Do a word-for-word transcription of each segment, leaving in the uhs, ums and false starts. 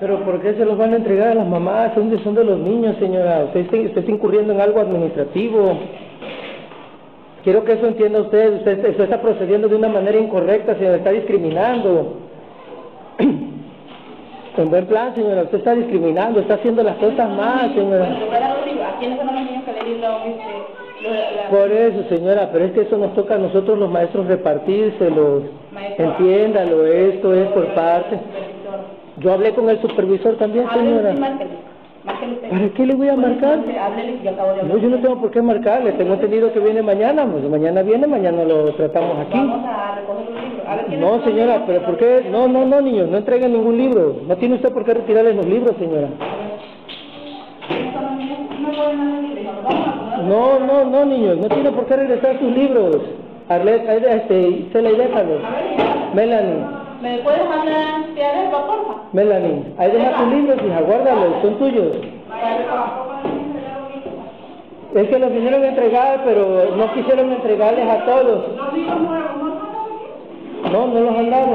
Pero ¿por qué se los van a entregar a las mamás? Son de, son de los niños, señora. Usted está, usted está incurriendo en algo administrativo. Quiero que eso entienda usted. Usted, usted está procediendo de una manera incorrecta, señora. Está discriminando. En buen plan, señora. Usted está discriminando, está haciendo las cosas mal, señora. ¿A quiénes son los niños que le dieron este? Por eso, señora, pero es que eso nos toca a nosotros los maestros repartírselos. Entiéndalo, esto es por parte. Yo hablé con el supervisor también, señora. ¿Para qué le voy a marcar? No, yo no tengo por qué marcarle. Tengo entendido que viene mañana. Pues mañana viene, mañana lo tratamos aquí. Vamos a recoger un libro. A ver, ¿quién no, señora, pero ¿por qué? No, no, no, niños, no entreguen ningún libro. No tiene usted por qué retirarles los libros, señora. No, no, no, niños, no tiene por qué regresar sus libros. Arlet, este, se le déjalo. Melanie. ¿Me puedes hablar de Arlet, porfa? Melanie, ahí deja tus libros, hija, guárdalos, son tuyos. Es que los vinieron a entregar, pero no quisieron entregarles a todos. No, no los han dado.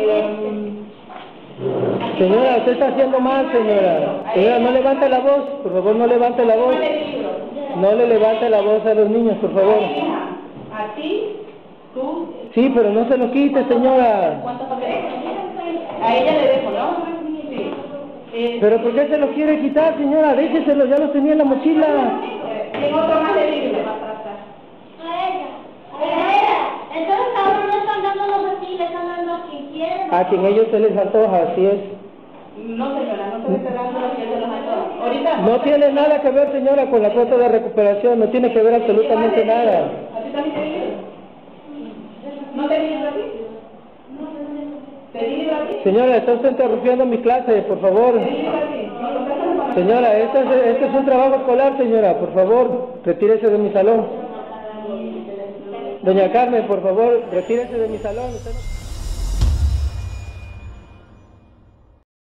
Señora, usted está haciendo mal, señora. Señora, no levante la voz, por favor, no levante la voz. No le levante la voz a los niños, por favor. ¿A ti? ¿Tú? Sí, pero no se lo quite, señora. ¿Cuántos papeles? A ella le dejo, ¿no? Sí. Eh, ¿Pero por qué se lo quiere quitar, señora? Déjeselo, ya lo tenía en la mochila. Tengo otro más de libro para atrás. A ella. A ella. Entonces ahora no están dando los así, le están dando a quien quieren. A quien ellos se les antoja, así es. No, señora, no se le está dando los que se los antoja. Ahorita. No tiene nada que ver, señora, con la cuota de recuperación. No tiene que ver absolutamente nada. ¿A ti también te di libro? ¿No te di libro a ti? ¿Te di libro a ti? Señora, está usted interrumpiendo mi clase, por favor. ¿Te di libro a ti? No, lo préstame para- Señora, este es, este es un trabajo escolar, señora. Por favor, retírese de mi salón. Doña Carmen, por favor, retírese de mi salón. Usted no...